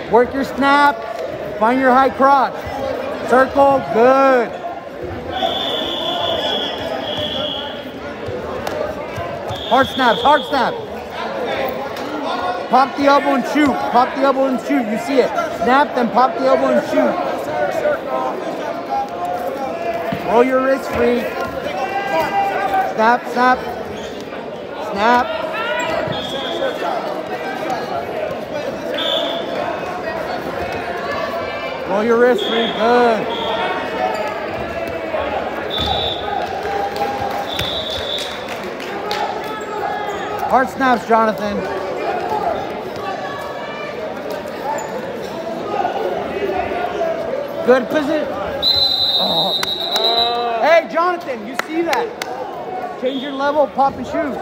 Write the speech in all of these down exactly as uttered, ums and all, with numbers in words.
Work your snap. Find your high crotch. Circle. Good. Hard snaps. Hard snap. Pop the elbow and shoot. Pop the elbow and shoot. You see it. Snap, then pop the elbow and shoot. Roll your wrist free. Snap, snap. Snap. Roll your wrist free. Good. Hard snaps, Jonathan. Good position. Oh. Hey, Jonathan, you see that? Change your level, pop and shoot.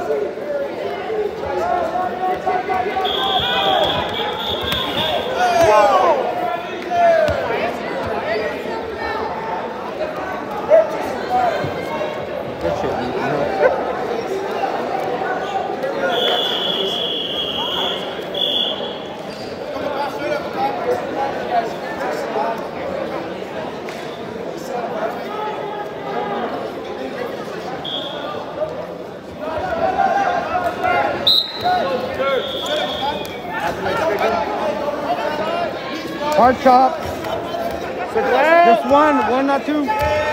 Whoa. Good shit, man. Hard chop. Just one, one, not two.